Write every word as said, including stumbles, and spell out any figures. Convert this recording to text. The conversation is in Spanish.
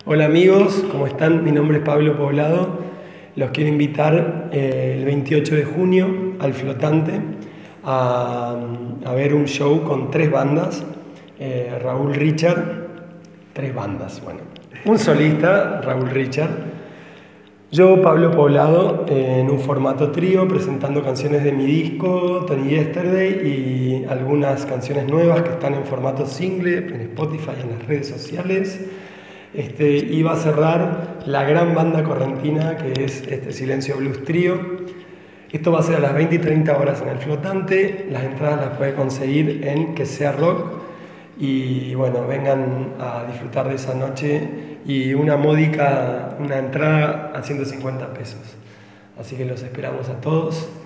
Hola amigos, ¿cómo están? Mi nombre es Pablo Poblado. Los quiero invitar eh, el veintiocho de junio al Flotante a, a ver un show con tres bandas. Eh, Raúl Richard, tres bandas, bueno. Un solista, Raúl Richard. Yo, Pablo Poblado, eh, en un formato trío, presentando canciones de mi disco, Tony Yesterday, y algunas canciones nuevas que están en formato single, en Spotify y en las redes sociales. Este, y va a cerrar la gran banda correntina que es este Silencio Blues Trío. Esto va a ser a las veinte y treinta horas en el Flotante. Las entradas las puede conseguir en Que Sea Rock. Y bueno, vengan a disfrutar de esa noche y una módica, una entrada a ciento cincuenta pesos. Así que los esperamos a todos.